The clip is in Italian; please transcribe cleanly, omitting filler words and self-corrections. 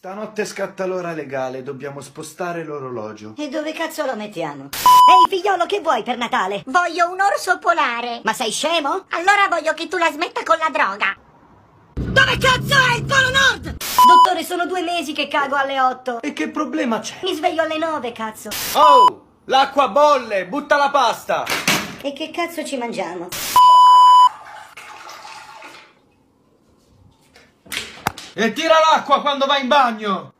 Stanotte scatta l'ora legale, dobbiamo spostare l'orologio. E dove cazzo lo mettiamo? Ehi figliolo, che vuoi per Natale? Voglio un orso polare. Ma sei scemo? Allora voglio che tu la smetta con la droga. Dove cazzo è il Polo Nord? Dottore, sono 2 mesi che cago alle 8. E che problema c'è? Mi sveglio alle 9, cazzo. Oh! L'acqua bolle! Butta la pasta! E che cazzo ci mangiamo? E tira l'acqua quando vai in bagno!